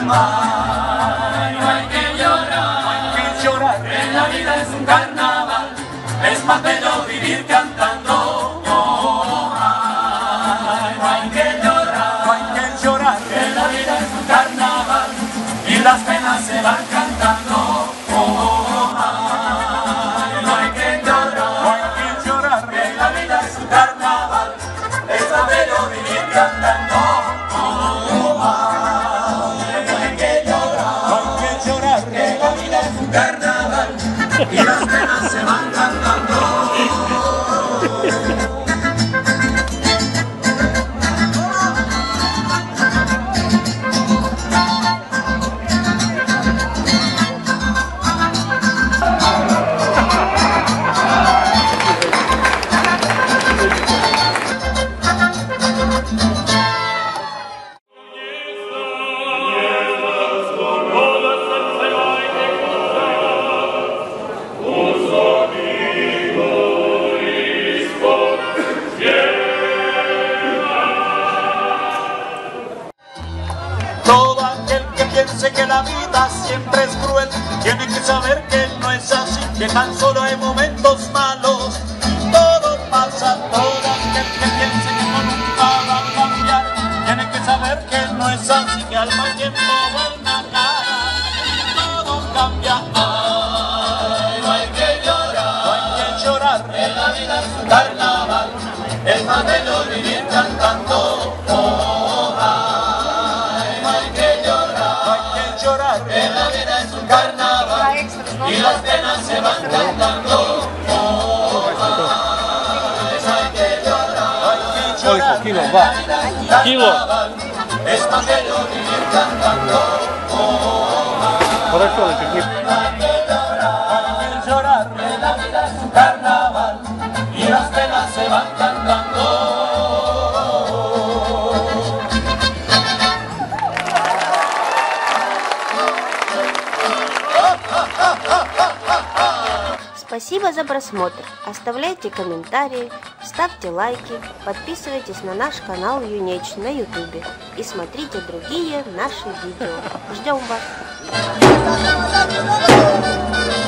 Ay, no hay que llorar, que la vida es un carnaval, es más bello vivir cantando. Ay, no hay que llorar, que la vida es un carnaval y las penas se van cantando. Ay, no hay que llorar, que la vida es un carnaval, es más bello vivir cantando. Carnaval y las penas se van cantando. Todo aquel que piense que la vida siempre es cruel tiene que saber que no es así, que tan solo hay momentos malos y todo pasa. Todo aquel que piense que nunca va a cambiar tiene que saber que no es así, que al mal tiempo buena cara y todo cambia. Ay, no hay que llorar, que la vida es un carnaval, es más bello vivir cantando. Que la vida es un carnaval y las penas se van cantando. Hay que llorar, que la vida es un carnaval, es más bello vivir cantando. Hay que llorar, que la vida es un carnaval y las penas se van cantando. Спасибо за просмотр. Оставляйте комментарии, ставьте лайки, подписывайтесь на наш канал Юнеч на ютубе и смотрите другие наши видео. Ждем вас!